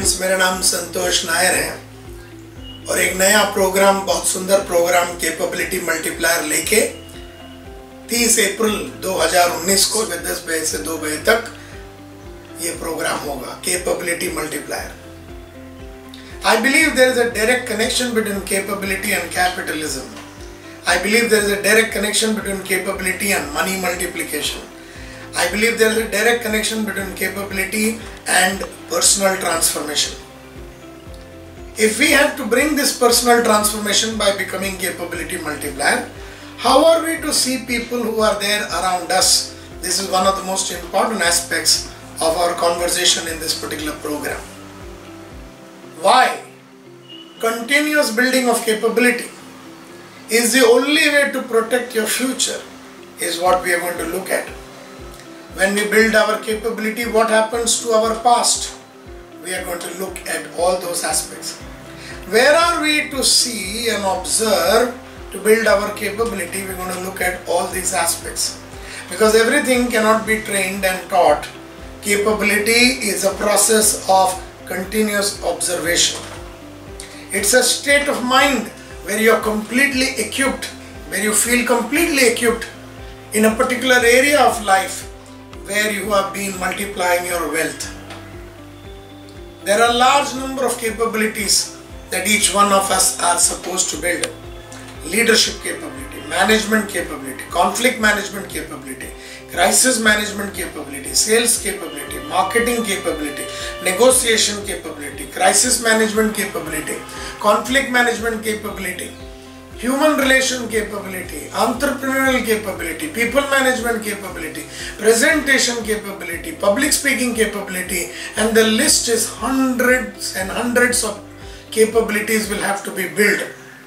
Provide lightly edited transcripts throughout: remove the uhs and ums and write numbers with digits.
Friends, मेरा नाम संतोष नायर है और एक नया प्रोग्राम, बहुत सुंदर प्रोग्राम कैपेबिलिटी मल्टीप्लायर लेके 30 अप्रैल 2019 को 10 बजे से 2 बजे तक ये प्रोग्राम होगा, capability multiplier. I believe there is a direct connection between capability and capitalism. I believe there is a direct connection between capability and money multiplication. I believe there is a direct connection between capability and personal transformation. If we have to bring this personal transformation by becoming capability multiplier, how are we to see people who are there around us? This is one of the most important aspects of our conversation in this particular program. Why? Continuous building of capability is the only way to protect your future, is what we are going to look at. When we build our capability, what happens to our past? We are going to look at all those aspects. Where are we to see and observe to build our capability? We're going to look at all these aspects. Because everything cannot be trained and taught. Capability is a process of continuous observation. It's a state of mind where you are completely equipped, where you feel completely equipped in a particular area of life where you have been multiplying your wealth. There are a large number of capabilities that each one of us are supposed to build. Leadership capability, management capability, conflict management capability, crisis management capability, sales capability, marketing capability, negotiation capability, crisis management capability, conflict management capability, human relation capability, entrepreneurial capability, people management capability, presentation capability, public speaking capability, and the list is hundreds and hundreds of capabilities will have to be built.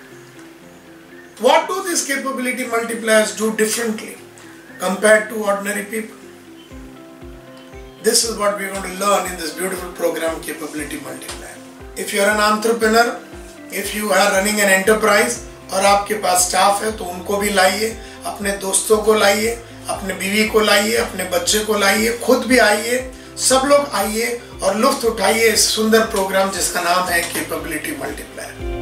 What do these capability multipliers do differently compared to ordinary people? This is what we are going to learn in this beautiful program, Capability Multiplier. If you are an entrepreneur, if you are running an enterprise और आपके पास staff है तो उनको भी लाइए, अपने दोस्तों को लाइए, अपने बीवी को लाइए, अपने बच्चे को लाइए, खुद भी आइए, सब लोग आइए और लुत्फ उठाइए इस सुंदर प्रोग्राम जिसका नाम है कैपेबिलिटी मल्टीप्लायर।